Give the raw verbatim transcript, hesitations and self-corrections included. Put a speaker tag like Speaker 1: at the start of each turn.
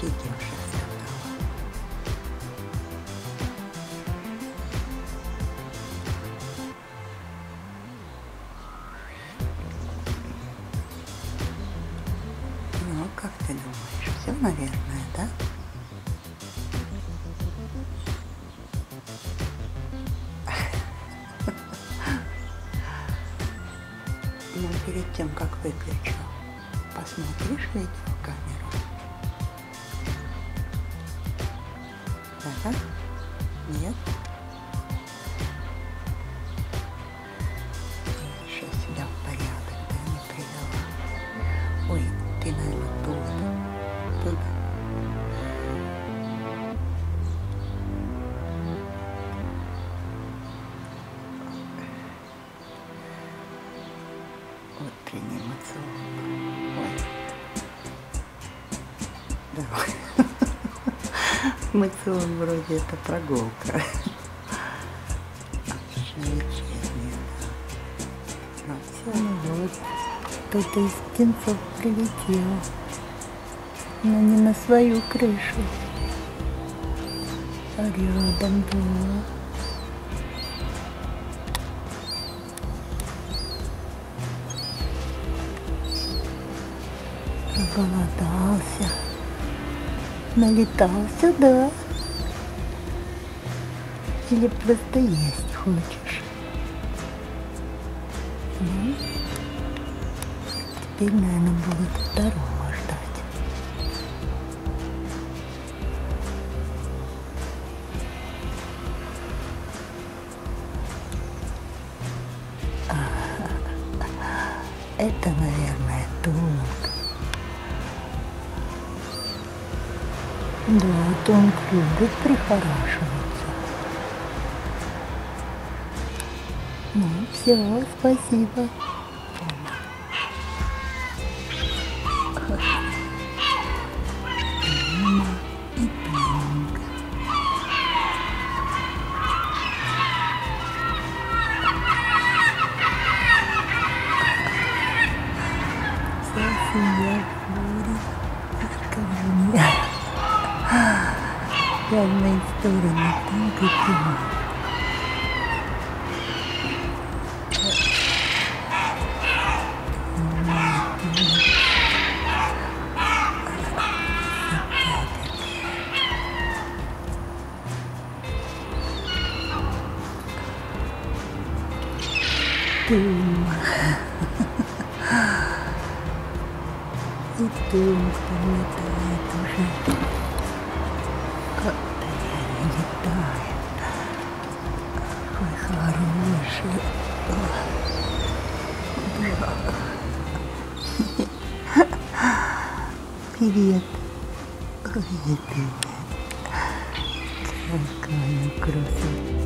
Speaker 1: уже сказала. Ну, как ты думаешь, все, наверное, да? Но перед тем, как выключу, посмотришь видеокамеру? Да? Нет? Я еще себя в порядок, да, не привела. Ой, ты, наверное, туда. Туда. Вот реанимационно. Ой. Давай. Мацион вроде это прогулка. Вечерняя, да. Ну все. Ну вот, кто-то из птенцов прилетел. Но не на свою крышу, а рядом было. Проголодался, налетался, да? Или просто есть хочешь? Ну, теперь, наверное, будут второго ждать. Это, наверное, тут. Да, Тонк любит прихорашиваться. Ну, все, спасибо. Мама и Тонк. София будет. Скажи мне. Разные стороны, Тонк и Тонк. Тум. И Тум прилетает уже. Как-то не летает. Какой хороший. Привет. Ой, привет. Какая красота.